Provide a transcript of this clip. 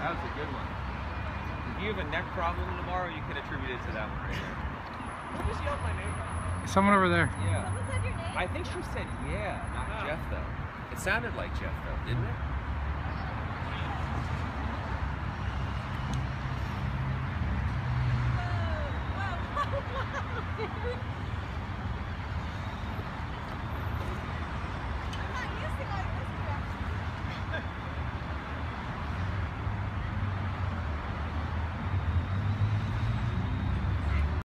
That was a good one. If you have a neck problem tomorrow, you can attribute it to that one right here. Who just yelled my name? Someone over there. Yeah. Someone said your name? I think she said yeah, not Jeff though. It sounded like Jeff though, didn't it? Whoa, whoa, whoa.